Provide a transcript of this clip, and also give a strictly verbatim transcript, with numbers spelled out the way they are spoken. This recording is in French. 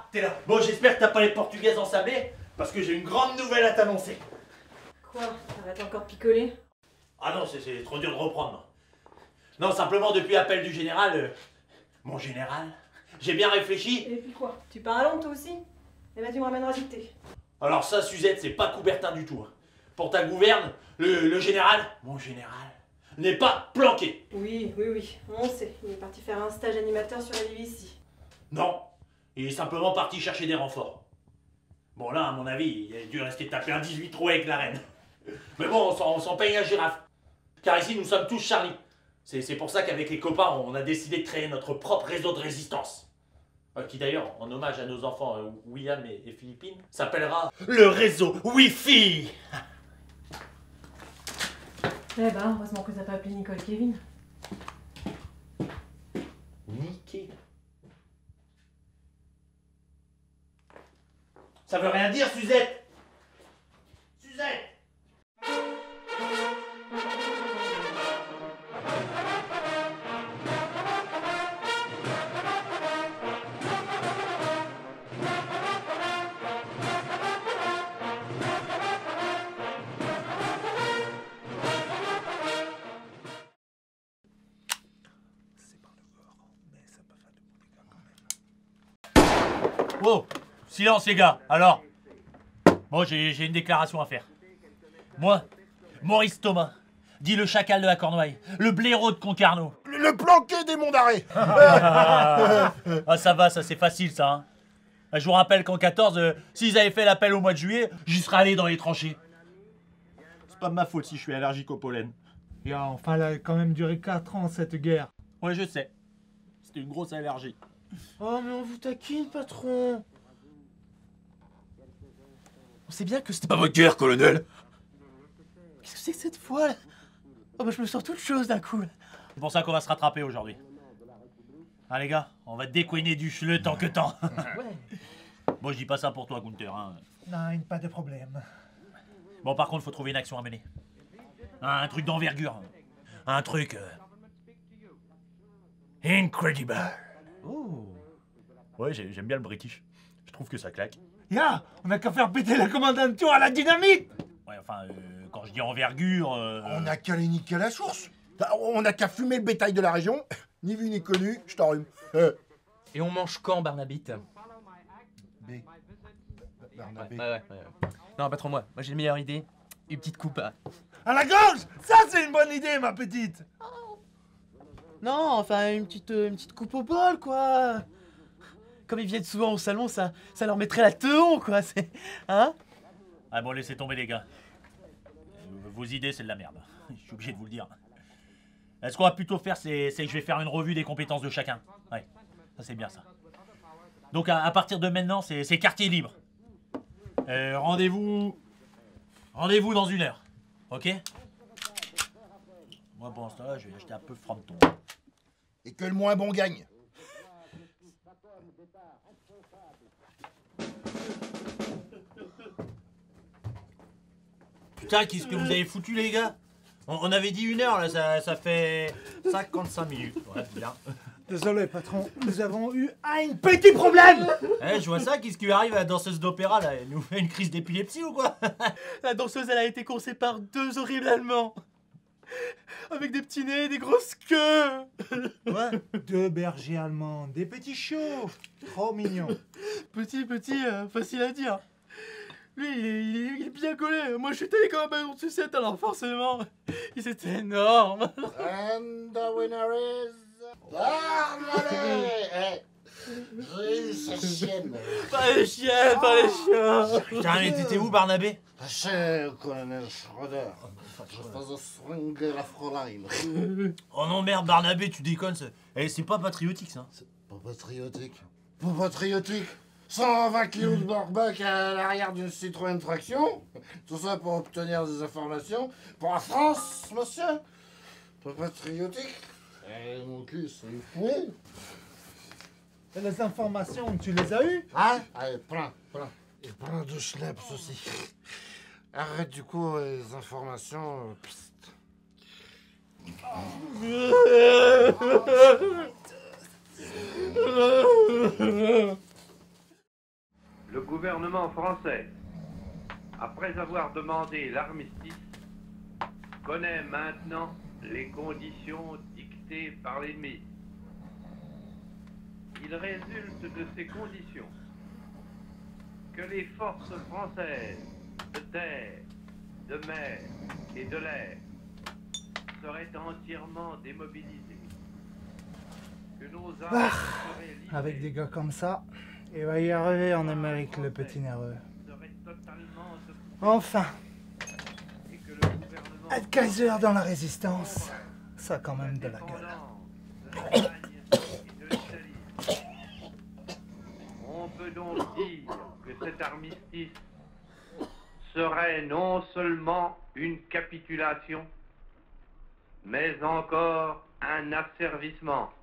t'es là. Bon, j'espère que t'as pas les portugaises ensablées, parce que j'ai une grande nouvelle à t'annoncer. Quoi? T'arrêtes encore picoler? Ah non, c'est trop dur de reprendre. Non, simplement depuis l'appel du général, euh, mon général, j'ai bien réfléchi. Et puis quoi? Tu pars à Londres toi aussi? Eh ben tu me ramèneras dictée. Alors ça, Suzette, c'est pas Coubertin du tout. Hein. Pour ta gouverne, le, le général, mon général, n'est pas planqué. Oui, oui, oui, on sait. Il est parti faire un stage animateur sur la B B C. Non, il est simplement parti chercher des renforts. Bon là, à mon avis, il a dû rester taper un dix-huit trous avec la reine. Mais bon, on s'en paye un girafe. Car ici, nous sommes tous Charlie. C'est pour ça qu'avec les copains, on a décidé de créer notre propre réseau de résistance. Euh, qui d'ailleurs, en hommage à nos enfants euh, William et, et Philippine, s'appellera le réseau Wi-Fi. Eh ben, heureusement que t'as pas appelé Nicole Kevin. Niqué. Ça veut rien dire, Suzette. Suzette. Wow, silence les gars, alors. Bon, j'ai une déclaration à faire. Moi, Maurice Thomas, dit le chacal de la Cornouaille, le blaireau de Concarneau. Le, le planqué des monts d'arrêt. Ah, ça va, ça c'est facile ça. Hein. Je vous rappelle qu'en quatorze, euh, s'ils avaient fait l'appel au mois de juillet, j'y serais allé dans les tranchées. C'est pas de ma faute si je suis allergique au pollen. Et enfin, elle a quand même duré quatre ans cette guerre. Ouais, je sais. C'était une grosse allergie. Oh, mais on vous taquine, patron. On sait bien que c'était pas votre guerre, colonel. Qu'est-ce que c'est que cette fois là? Oh bah je me sens toute chose d'un coup. C'est pour ça qu'on va se rattraper aujourd'hui. Ah les gars, on va décoiner du le temps que temps. Ouais. Bon, je dis pas ça pour toi, Gunther. Hein. Non, pas de problème. Bon, par contre, faut trouver une action à mener. Un, un truc d'envergure. Un truc... Euh... incredible. Oh. Ouais, j'aime bien le british. Je trouve que ça claque. Ya, on a qu'à faire péter la commandanture à la dynamite. Ouais, enfin, euh, quand je dis envergure... Euh... On n'a qu'à les niquer à la source. On n'a qu'à fumer le bétail de la région. Ni vu ni connu, je t'en rhume. Euh. Et on mange quand, Barnabite? B. Barnabé. Ouais, ouais, ouais, ouais. Non, pas trop moi. Moi j'ai une meilleure idée. Une petite coupe à... À la gorge. Ça, c'est une bonne idée, ma petite. Non, enfin une petite, euh, une petite coupe au bol, quoi. Comme ils viennent souvent au salon, ça, ça leur mettrait la teon, quoi. C'est... Hein? Ah bon, laissez tomber les gars. Vos idées, c'est de la merde. Je suis obligé de vous le dire. Ce qu'on va plutôt faire, c'est que je vais faire une revue des compétences de chacun. Ouais, ça c'est bien ça. Donc à, à partir de maintenant, c'est quartier libre. Euh, rendez-vous... Rendez-vous dans une heure. Ok? Moi, pour l'instant, je vais acheter un peu de fronton. Et que le moins bon gagne. Putain, qu'est-ce que vous avez foutu, les gars? on, on avait dit une heure, là, ça, ça fait cinquante-cinq minutes. Ouais, bien. Désolé, patron, nous avons eu un petit problème. Eh, je vois ça, qu'est-ce qui lui arrive à la danseuse d'opéra, là? Elle nous fait une crise d'épilepsie ou quoi? La danseuse, elle a été coincée par deux horribles Allemands. Avec des petits nez et des grosses queues. Quoi? Deux bergers allemands, des petits chauds. Trop mignons. Petit, petit, euh, facile à dire. Lui, il est, il, est, il est bien collé. Moi, je suis taillé comme un ballon de sucette, alors forcément, ils étaient énormes. And the winner is... Barnabé. Eh, j'ai eu sa chienne. Pas les chiens, pas les chiens. Putain, mais t'étais où, Barnabé? Cher colonel Schroeder, je faisais swinguer la Fräulein. Oh non, merde, Barnabé, tu déconnes. Eh, c'est pas patriotique, ça. Pas patriotique. Pas patriotique. cent vingt kilos de barbac à l'arrière d'une Citroën traction. Tout ça pour obtenir des informations pour la France, monsieur. Pas patriotique. Eh, mon cul, c'est fou. Et les informations, tu les as eues? Hein? Allez, prends, prends. Et plein de schleps aussi. Arrête du coup les informations. Psst. le gouvernement français, après avoir demandé l'armistice, connaît maintenant les conditions dictées par l'ennemi. Il résulte de ces conditions que les forces françaises de terre, de mer et de l'air seraient entièrement démobilisées. Que nos armes Ah, seraient livrées, avec des gars comme ça, il va y arriver en Amérique, le petit nerveux. seraient totalement occupées Enfin, et que le gouvernement être Kaiser dans la résistance, ça a quand même de la gueule. de l'Allemagne et de l'Italie. On peut donc dire que cet armistice serait non seulement une capitulation, mais encore un asservissement.